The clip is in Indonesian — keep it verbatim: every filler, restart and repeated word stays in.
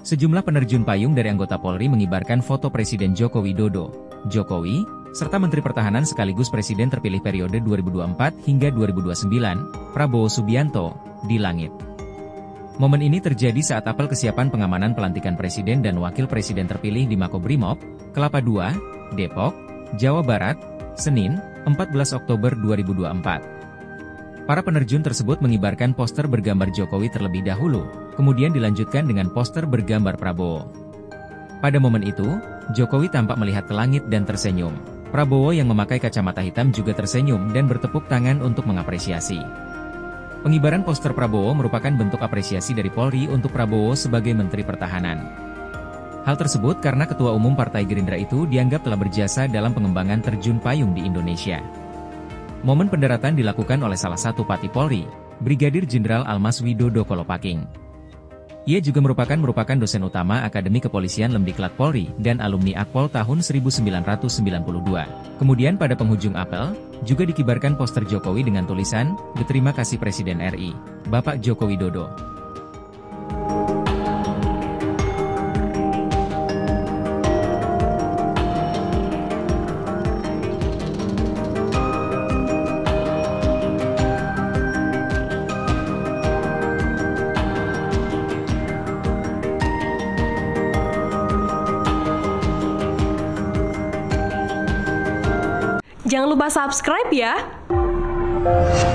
Sejumlah penerjun payung dari anggota Polri mengibarkan foto Presiden Joko Widodo, Jokowi, serta Menteri Pertahanan sekaligus Presiden terpilih periode dua ribu dua puluh empat hingga dua ribu dua puluh sembilan, Prabowo Subianto, di langit. Momen ini terjadi saat apel kesiapan pengamanan pelantikan Presiden dan Wakil Presiden terpilih di Makobrimob, Kelapa dua, Depok, Jawa Barat, Senin, empat belas Oktober dua ribu dua puluh empat. Para penerjun tersebut mengibarkan poster bergambar Jokowi terlebih dahulu, kemudian dilanjutkan dengan poster bergambar Prabowo. Pada momen itu, Jokowi tampak melihat ke langit dan tersenyum. Prabowo yang memakai kacamata hitam juga tersenyum dan bertepuk tangan untuk mengapresiasi. Pengibaran poster Prabowo merupakan bentuk apresiasi dari Polri untuk Prabowo sebagai Menteri Pertahanan. Hal tersebut karena Ketua Umum Partai Gerindra itu dianggap telah berjasa dalam pengembangan terjun payung di Indonesia. Momen pendaratan dilakukan oleh salah satu pati Polri, Brigadir Jenderal Almas Widodo Kolopaking. Ia juga merupakan merupakan dosen utama Akademi Kepolisian Lemdiklat Polri dan alumni Akpol tahun seribu sembilan ratus sembilan puluh dua. Kemudian pada penghujung apel, juga dikibarkan poster Jokowi dengan tulisan, "Berterima kasih Presiden R I, Bapak Joko Widodo." Jangan lupa subscribe ya!